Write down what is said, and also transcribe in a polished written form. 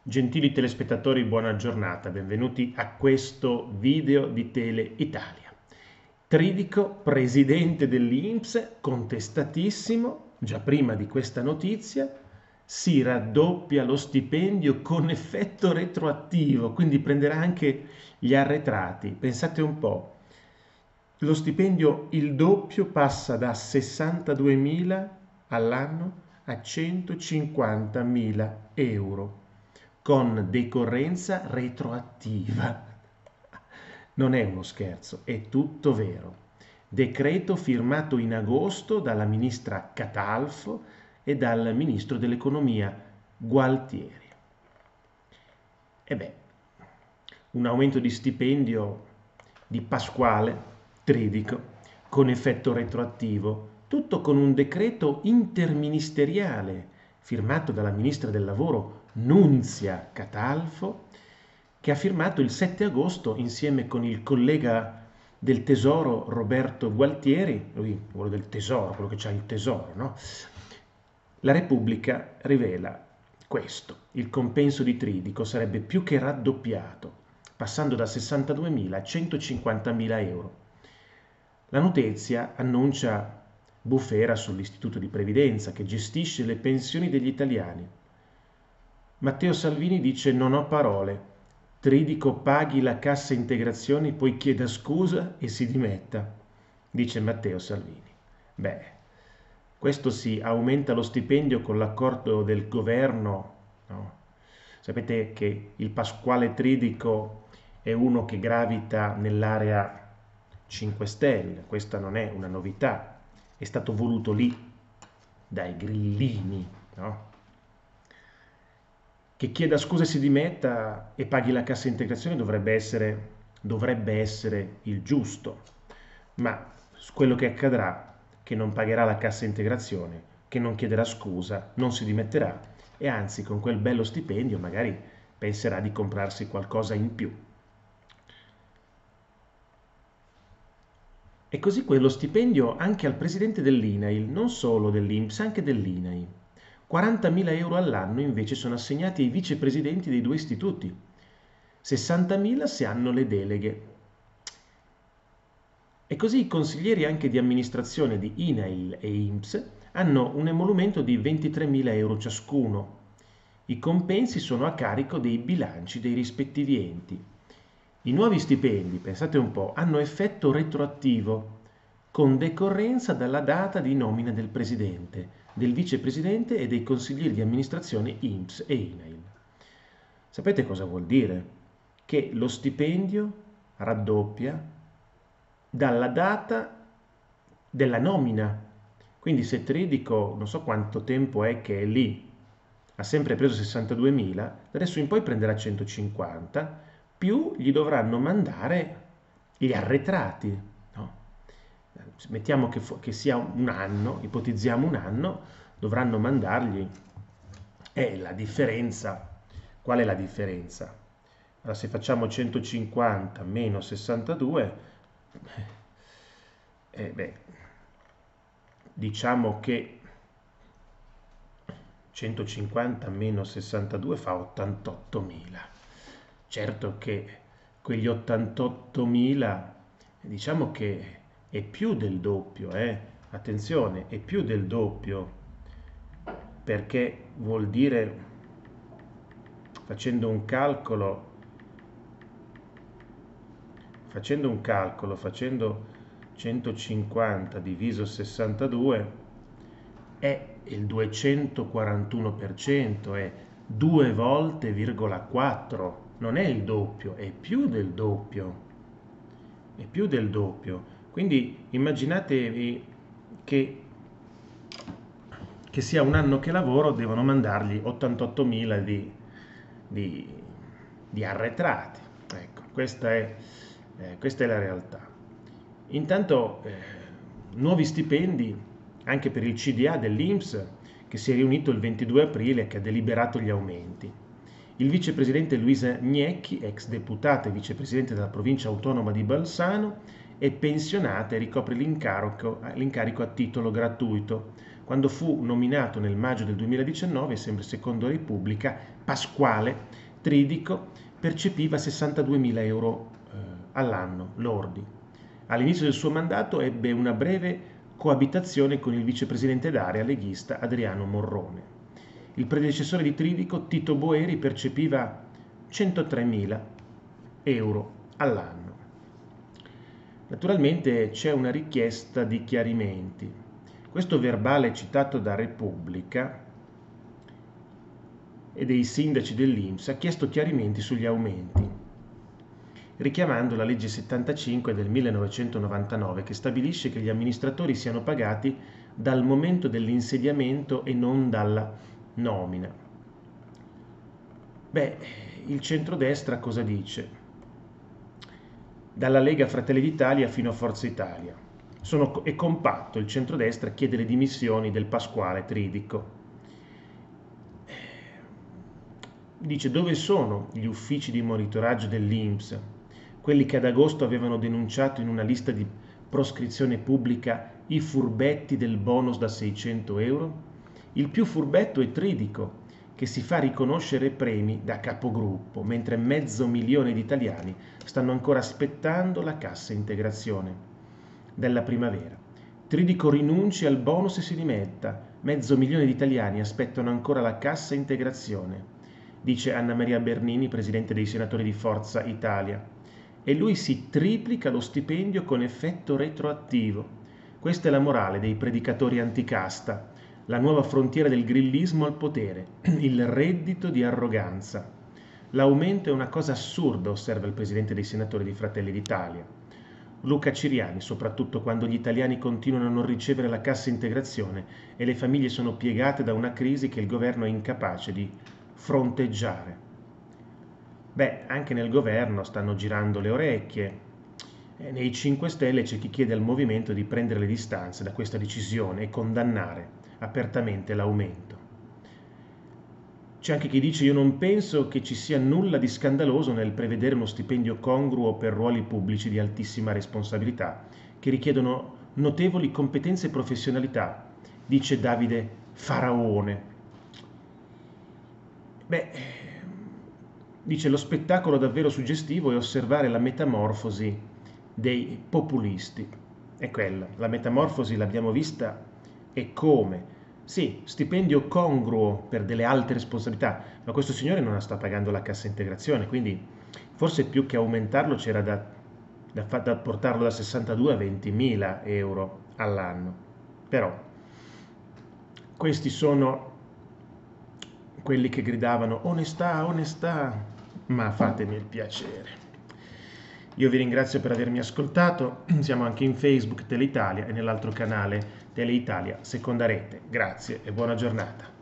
Gentili telespettatori, buona giornata, benvenuti a questo video di Tele Italia. Tridico, presidente dell'INPS, contestatissimo, già prima di questa notizia, si raddoppia lo stipendio con effetto retroattivo, quindi prenderà anche gli arretrati. Pensate un po', lo stipendio il doppio passa da 62.000 all'anno a 150.000 euro con decorrenza retroattiva. Non è uno scherzo, è tutto vero. Decreto firmato in agosto dalla ministra Catalfo e dal ministro dell'economia Gualtieri. E beh, un aumento di stipendio di Pasquale Tridico con effetto retroattivo, tutto con un decreto interministeriale firmato dalla ministra del lavoro Nunzia Catalfo, che ha firmato il 7 agosto insieme con il collega del Tesoro Roberto Gualtieri, lui quello del Tesoro, quello che c'ha il Tesoro, no? La Repubblica rivela questo: il compenso di Tridico sarebbe più che raddoppiato, passando da 62.000 a 150.000 euro. La notizia annuncia bufera sull'Istituto di Previdenza che gestisce le pensioni degli italiani. Matteo Salvini dice: non ho parole, Tridico paghi la cassa integrazioni, poi chieda scusa e si dimetta, dice Matteo Salvini. Beh, questo si aumenta lo stipendio con l'accordo del governo, no? Sapete che il Pasquale Tridico è uno che gravita nell'area 5 Stelle, questa non è una novità, è stato voluto lì dai grillini, no? Che chieda scusa e si dimetta e paghi la cassa integrazione dovrebbe essere il giusto, ma quello che accadrà è che non pagherà la cassa integrazione, che non chiederà scusa, non si dimetterà e anzi con quel bello stipendio magari penserà di comprarsi qualcosa in più. E così quello stipendio anche al presidente dell'INAIL, non solo dell'INPS, anche dell'INAIL. 40.000 euro all'anno invece sono assegnati ai vicepresidenti dei due istituti, 60.000 se hanno le deleghe. E così i consiglieri anche di amministrazione di INAIL e INPS hanno un emolumento di 23.000 euro ciascuno. I compensi sono a carico dei bilanci dei rispettivi enti. I nuovi stipendi, pensate un po', hanno effetto retroattivo, con decorrenza dalla data di nomina del presidente, del vicepresidente e dei consiglieri di amministrazione INPS e INAIL. Sapete cosa vuol dire? Che lo stipendio raddoppia dalla data della nomina. Quindi se Tridico, non so quanto tempo è che è lì, ha sempre preso 62.000, da adesso in poi prenderà 150, più gli dovranno mandare gli arretrati, no? Mettiamo che sia un anno, ipotizziamo un anno, dovranno mandargli la differenza. Qual è la differenza? Allora, se facciamo 150 meno 62, beh, diciamo che 150 meno 62 fa 88.000. Certo che quegli 88.000, diciamo che è più del doppio, attenzione, è più del doppio, perché vuol dire, facendo un calcolo, facendo 150 diviso 62 è il 241%, è 2 volte,4, non è il doppio, è più del doppio, è più del doppio. Quindi immaginatevi che sia un anno che lavoro, devono mandargli 88.000 di arretrati. Ecco, questa è la realtà. Intanto nuovi stipendi anche per il CDA dell'INPS, che si è riunito il 22 aprile e che ha deliberato gli aumenti. Il vicepresidente Luisa Gnecchi, ex deputata e vicepresidente della provincia autonoma di Bolzano, è pensionata e ricopre l'incarico a titolo gratuito, Quando fu nominato nel maggio del 2019, sempre secondo Repubblica, Pasquale Tridico percepiva 62.000 euro all'anno lordi. All'inizio del suo mandato ebbe una breve coabitazione con il vicepresidente d'area leghista Adriano Morrone. Il predecessore di Tridico, Tito Boeri, percepiva 103.000 euro all'anno. Naturalmente c'è una richiesta di chiarimenti. Questo verbale citato da Repubblica e dei sindaci dell'INPS ha chiesto chiarimenti sugli aumenti, richiamando la legge 75 del 1999 che stabilisce che gli amministratori siano pagati dal momento dell'insediamento e non dalla nomina. Beh, il centrodestra cosa dice? Dalla Lega Fratelli d'Italia fino a Forza Italia. È compatto, il centrodestra chiede le dimissioni del Pasquale Tridico. Dice: dove sono gli uffici di monitoraggio dell'INPS, quelli che ad agosto avevano denunciato in una lista di proscrizione pubblica i furbetti del bonus da 600 euro? Il più furbetto è Tridico, che si fa riconoscere premi da capogruppo, mentre 500.000 di italiani stanno ancora aspettando la cassa integrazione della primavera. Tridico rinunci al bonus e si dimetta. 500.000 di italiani aspettano ancora la cassa integrazione, dice Anna Maria Bernini, presidente dei senatori di Forza Italia. E lui si triplica lo stipendio con effetto retroattivo. Questa è la morale dei predicatori anticasta, la nuova frontiera del grillismo al potere, il reddito di arroganza. L'aumento è una cosa assurda, osserva il presidente dei senatori di Fratelli d'Italia, Luca Ciriani, soprattutto quando gli italiani continuano a non ricevere la cassa integrazione e le famiglie sono piegate da una crisi che il governo è incapace di fronteggiare. Beh, anche nel governo stanno girando le orecchie. Nei 5 Stelle c'è chi chiede al movimento di prendere le distanze da questa decisione e condannare apertamente l'aumento. C'è anche chi dice: io non penso che ci sia nulla di scandaloso nel prevedere uno stipendio congruo per ruoli pubblici di altissima responsabilità, che richiedono notevoli competenze e professionalità, dice Davide Faraone. Beh, dice: lo spettacolo davvero suggestivo è osservare la metamorfosi dei populisti. È quella, la metamorfosi l'abbiamo vista e come? Sì, stipendio congruo per delle alte responsabilità, ma questo signore non sta pagando la cassa integrazione, quindi forse più che aumentarlo c'era da portarlo da 62 a 20.000 euro all'anno. Però questi sono quelli che gridavano onestà, onestà, ma fatemi il piacere. Io vi ringrazio per avermi ascoltato, siamo anche in Facebook Teleitalia e nell'altro canale Teleitalia Seconda Rete. Grazie e buona giornata.